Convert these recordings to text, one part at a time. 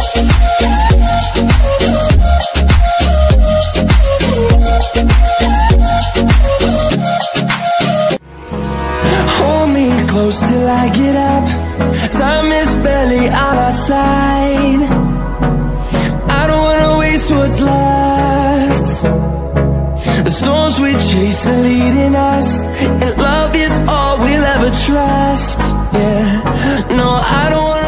Close till I get up. Time is barely on our side. I don't wanna waste what's left. The storms we chase are leading us, and love is all we'll ever trust. Yeah, no, I don't wanna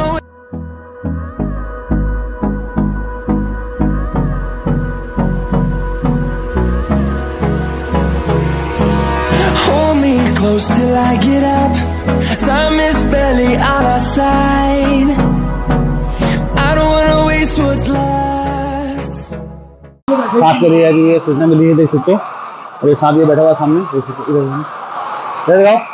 hold me close till I get up. Time is barely on our side. I don't wanna waste what's left. साथ के लिए अभी ये सूचना मिली है, देख सकते हो। और ये सांप ये बैठा हुआ सामने, देख सकते हो। इधर जाओ।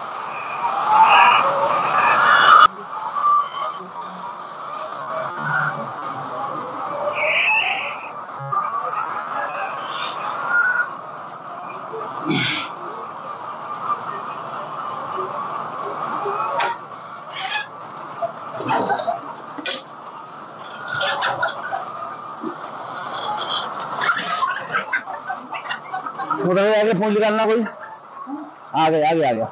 उधर आगे फोन निकालना कोई। आ गया आ गया।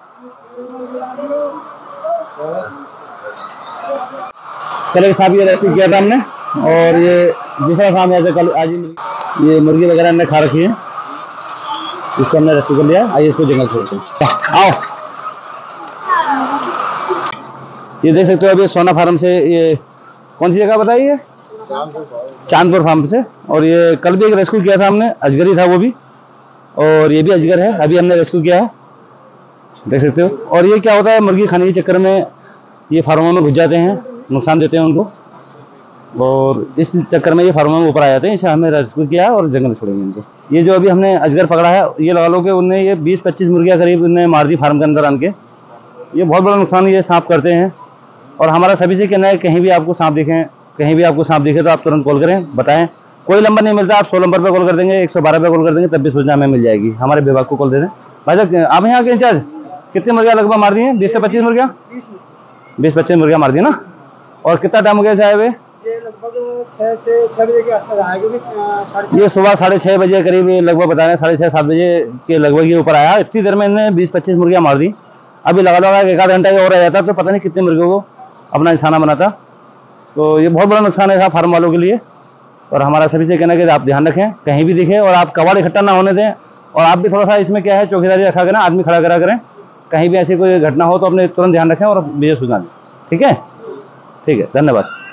कल एक सांप ये रेस्क्यू किया था हमने, और ये दूसरा सांप ऐसे कल आज ही ये मुर्गी वगैरह हमने खा रखी है, इसको हमने रेस्क्यू कर लिया। आइए इसको जंगल छोड़ते हैं। आओ, ये देख सकते हो अभी सोना फार्म से, ये कौन सी जगह बताइए? चांदपुर फार्म से। और ये कल भी एक रेस्क्यू किया था हमने, अजगरी था वो भी, और ये भी अजगर है, अभी हमने रेस्क्यू किया है, देख सकते हो। और ये क्या होता है, मुर्गी खाने के चक्कर में ये फार्मों में घुस जाते हैं, नुकसान देते हैं उनको, और इस चक्कर में ये फार्मों में ऊपर आ जाते हैं। इसे हमने रेस्क्यू किया और जंगल में छोड़ेंगे इनको। ये जो अभी हमने अजगर पकड़ा है, ये लगा लो कि उनने ये 20-25 मुर्गियाँ करीब उनने मार दी फार्म के अंदर आन के। ये बहुत बड़ा नुकसान ये सांप करते हैं। और हमारा सभी से कहना है, कहीं भी आपको सांप दिखे तो आप तुरंत कॉल करें, बताएं। कोई नंबर नहीं मिलता, आप 100 नंबर पे कॉल कर देंगे, 112 पे कॉल कर देंगे, तब भी सूचना हमें मिल जाएगी। हमारे विभाग को कॉल दे दें। भाई साहब, आप यहाँ के इंचार्ज, कितनी मुर्गियाँ लगभग मार दी हैं? 20 से 25 मुर्गियाँ, 20-25 मुर्गियाँ मार दी ना। और कितना टाइम हो गया साहब? ये लगभग 6 से 6 बजे के आसपास आया, क्योंकि ये सुबह 6:30 बजे करीब लगभग बता रहे हैं, 6:30-7 बजे के लगभग ये ऊपर आया। इतनी देर में इन्हें 20-25 मुर्गियाँ मार दी। अभी लगा एक आध घंटा और रह जाता तो पता नहीं कितने मुर्गियों को अपना निशाना बनाता। तो ये बहुत बड़ा नुकसान है फार्म वालों के लिए। और हमारा सभी से कहना है कि आप ध्यान रखें, कहीं भी दिखे, और आप कबाड़ इकट्ठा ना होने दें। और आप भी थोड़ा सा इसमें क्या है, चौकीदारी रखा करें, आदमी खड़ा करा करें। कहीं भी ऐसी कोई घटना हो तो अपने तुरंत ध्यान रखें और मुझे सूचना दें। ठीक है, धन्यवाद।